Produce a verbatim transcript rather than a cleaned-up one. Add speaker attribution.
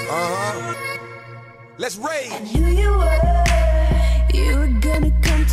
Speaker 1: Uh-huh. Let's rage.
Speaker 2: I knew you were, you were gonna come